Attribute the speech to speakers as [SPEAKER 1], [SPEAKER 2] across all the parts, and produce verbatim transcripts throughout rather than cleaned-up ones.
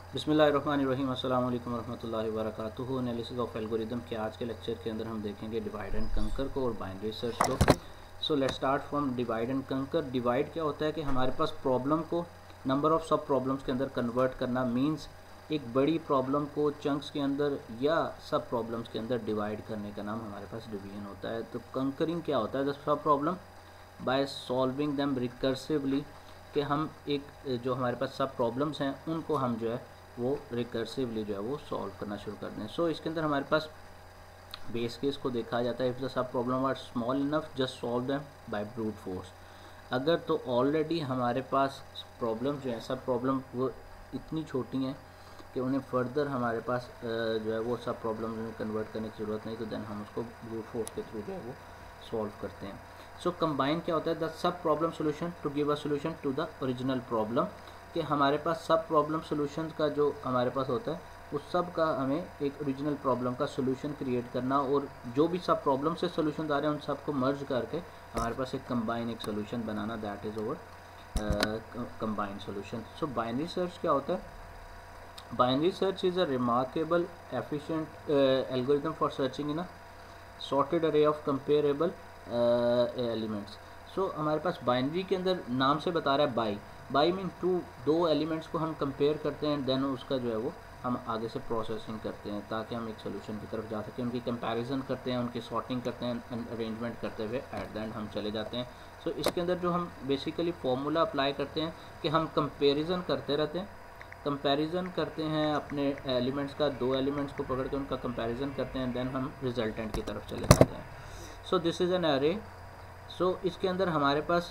[SPEAKER 1] बिस्मिल्लाहिर्रहमानिर्रहीम अस्सलाम वालेकुम रहमतुल्लाहि व बरकातुहू। एनालिसिस ऑफ एल्गोरिदम के आज के लेक्चर के अंदर हम देखेंगे डिवाइड एंड कंकर को और बाइनरी सर्च को। So let's start from divide and conquer. Divide क्या होता है कि हमारे पास प्रॉब्लम को नंबर ऑफ सब प्रॉब्लम्स के अंदर कन्वर्ट करना, मींस एक बड़ी प्रॉब्लम को चंक्स के अंदर या सब प्रॉब्लम्स के अंदर डिवाइड करने का नाम हमारे पास डिवीजन होता है। तो कंकरिंग क्या होता है, the subproblem by solving them recursively, कि हम एक जो हमारे पास सब प्रॉब्लम्स हैं उनको हम जो है वो रिकर्सिवली जो है वो सॉल्व करना शुरू कर दें। सो so, इसके अंदर हमारे पास बेस केस को देखा जाता है। If the subproblem are small enough just solve them by brute force. अगर तो ऑलरेडी हमारे पास प्रॉब्लम जो है सब प्रॉब्लम वो इतनी छोटी हैं कि उन्हें फर्दर हमारे पास जो है वो सब प्रॉब्लम में कन्वर्ट करने की ज़रूरत नहीं, तो देन हम उसको ब्रूट फोर्स के थ्रू जो है वो सॉल्व करते हैं। सो so, कंबाइन क्या होता है, the subproblem solution to give a solution to the original problem, कि हमारे पास सब प्रॉब्लम सोल्यूशन का जो हमारे पास होता है उस सब का हमें एक ओरिजिनल प्रॉब्लम का सोल्यूशन क्रिएट करना, और जो भी सब प्रॉब्लम से सोल्यूशन आ रहे हैं उन सबको मर्ज करके हमारे पास एक कंबाइन एक सोल्यूशन बनाना, that is our combine solution. So binary search क्या होता है, binary search is a remarkable efficient algorithm for searching in a sorted array of comparable elements. So हमारे पास बाइनरी के अंदर नाम से बता रहा है बाई, बाई मीन टू, दो एलिमेंट्स को हम कंपेयर करते हैं, देन उसका जो है वो हम आगे से प्रोसेसिंग करते हैं ताकि हम एक सोल्यूशन की तरफ जा सकें। उनकी कंपैरिजन करते हैं, उनकी सॉर्टिंग करते हैं, अरेंजमेंट करते हुए एट द एंड हम चले जाते हैं। सो so, इसके अंदर जो हम बेसिकली फॉर्मूला अप्लाई करते हैं कि हम कंपेरिजन करते रहते हैं, कंपैरिजन करते हैं अपने एलिमेंट्स का, दो एलिमेंट्स को पकड़ के उनका कंपैरिजन करते हैं, देन हम रिजल्टेंट की तरफ चले जाते हैं। So this is an array. So इसके अंदर हमारे पास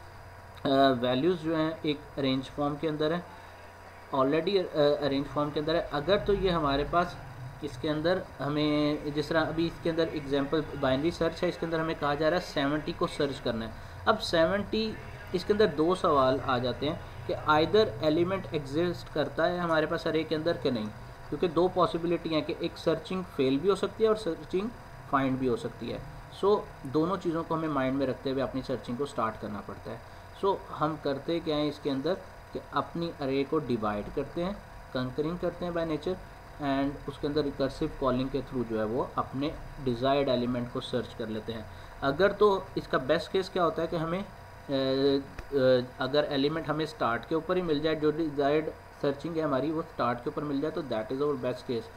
[SPEAKER 1] वैल्यूज़ uh, जो हैं एक अरेंज फॉर्म के अंदर है, ऑलरेडी अरेंज फॉर्म के अंदर है। अगर तो ये हमारे पास इसके अंदर हमें, जिस तरह अभी इसके अंदर एग्जांपल बाइनरी सर्च है, इसके अंदर हमें कहा जा रहा है सेवेंटी को सर्च करना है। अब सेवेंटी, इसके अंदर दो सवाल आ जाते हैं कि आइदर एलिमेंट एग्जिस्ट करता है हमारे पास अरे के अंदर कि नहीं, क्योंकि दो पॉसिबिलिटी हैं कि एक सर्चिंग फेल भी हो सकती है और सर्चिंग फाइंड भी हो सकती है। सो so, दोनों चीज़ों को हमें माइंड में रखते हुए अपनी सर्चिंग को स्टार्ट करना पड़ता है। सो so, हम करते क्या हैं इसके अंदर कि अपनी अरे को डिवाइड करते हैं, कंकरिंग करते हैं बाय नेचर, एंड उसके अंदर रिकर्सिव कॉलिंग के थ्रू जो है वो अपने डिज़ायर्ड एलिमेंट को सर्च कर लेते हैं। अगर तो इसका बेस्ट केस क्या होता है कि हमें ए, ए, अगर एलिमेंट हमें स्टार्ट के ऊपर ही मिल जाए, जो डिज़ायर्ड सर्चिंग है हमारी वो स्टार्ट के ऊपर मिल जाए, तो that is our best case.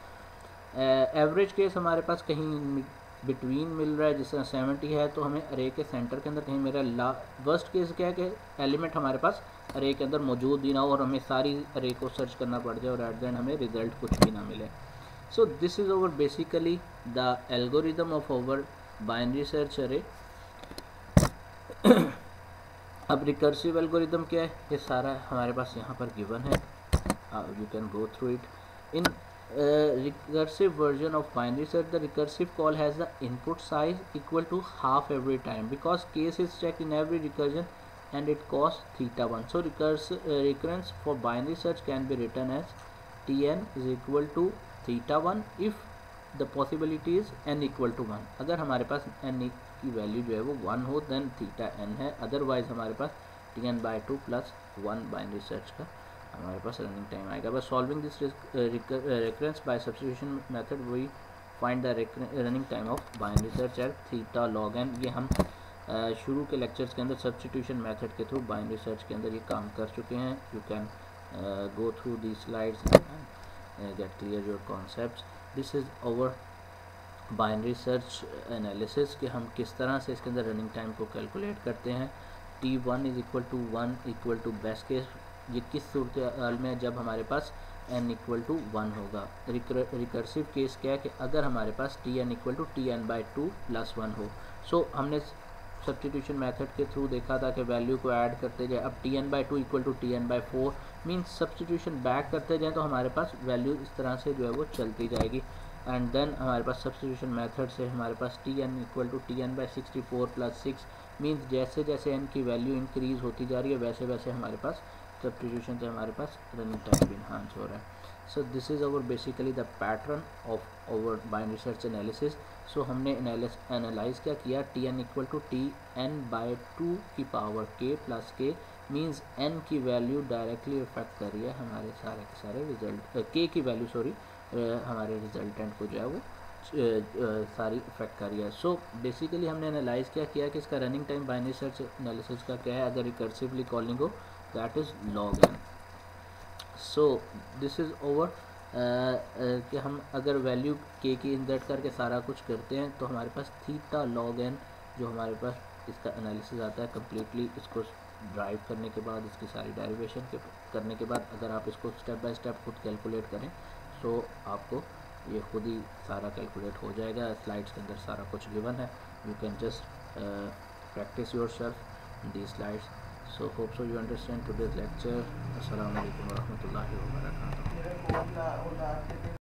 [SPEAKER 1] Average case हमारे पास कहीं बिटवीन मिल रहा है, जिस तरह सेवेंटी है तो हमें अरे के सेंटर के अंदर कहीं मेरा ला। वर्स्ट केस क्या है कि एलिमेंट हमारे पास अरे के अंदर मौजूद ही ना हो और हमें सारी अरे को सर्च करना पड़ जाए और एट द एंड हमें रिजल्ट कुछ भी ना मिले। So this is over basically the algorithm of over binary search array. अब रिकर्सिव एल्गोरिदम क्या है, ये सारा हमारे पास यहाँ पर गिवन है, you can go through it. In Uh, recursive version of binary search, the recursive call has the input size equal to half every time, because case is checked in every recursion and it costs theta one. So recurse, uh, recurrence for binary search can be written as Tn is equal to theta one if the possibility is n equal to one. अगर हमारे पास n की value जो है वो one हो then theta n है, otherwise हमारे पास Tn by two plus one binary search का हमारे पास रनिंग टाइम आएगा। बस solving this recurrence by substitution method we find the running time of binary search at theta log n. ये हम uh, शुरू के लेक्चर्स के अंदर सब्स्टिट्यूशन मेथड के थ्रू बाइनरी सर्च के अंदर ये काम कर चुके हैं। You can go through the slides and get clear your concepts. This is over binary search analysis कि हम किस तरह से इसके अंदर रनिंग टाइम को कैलकुलेट करते हैं। T one is equal to one equal to best case, ये किस सूरत हाल में जब हमारे पास n इक्वल टू वन होगा। रिकर्सिव केस क्या है कि अगर हमारे पास T N equal to T N by two plus one हो। सो so, हमने सब्स्टिट्यूशन मेथड के थ्रू देखा था कि वैल्यू को ऐड करते जाए। अब T N by two equal to T N by four means substitution back करते जाएँ तो हमारे पास वैल्यू इस तरह से जो है वो चलती जाएगी, एंड देन हमारे पास सब्स्टिट्यूशन मेथड से हमारे पास T N equal to T N by sixty four plus six means जैसे जैसे n की वैल्यू इंक्रीज़ होती जा रही है वैसे वैसे हमारे पास सब्स्टिट्यूशन से हमारे पास रनिंग टाइम भी इन्हांस हो रहा है। So this is over basically the pattern of over binary search analysis. So हमने एनालाइज क्या किया, T N equal to T N by two की power k plus k means N की वैल्यू डायरेक्टली इफेक्ट कर रही है हमारे सारे के सारे रिजल्ट, के की वैल्यू सॉरी हमारे रिजल्टेंट को जो है वो uh, सारी इफेक्ट कर रही है। सो बेसिकली हमने एनालाइज क्या किया कि इसका running time binary search analysis का क्या है, अगर रिकर्सिवली कॉलिंग हो that is log N. So this is over कि हम अगर वैल्यू के की इंसर्ट करके सारा कुछ करते हैं तो हमारे पास थीटा लॉग एन जो हमारे पास इसका एनालिसिस आता है कम्प्लीटली। इसको ड्राइव करने के बाद, इसकी सारी डेरिवेशन के करने के बाद अगर आप इसको स्टेप बाय स्टेप खुद कैलकुलेट करें तो आपको ये खुद ही सारा कैलकुलेट हो जाएगा। स्लाइड्स के अंदर सारा कुछ गिवन है, you can just practise yourself the slides. So hope so you understand today's lecture. Assalamu alaikum warahmatullahi wabarakatuh.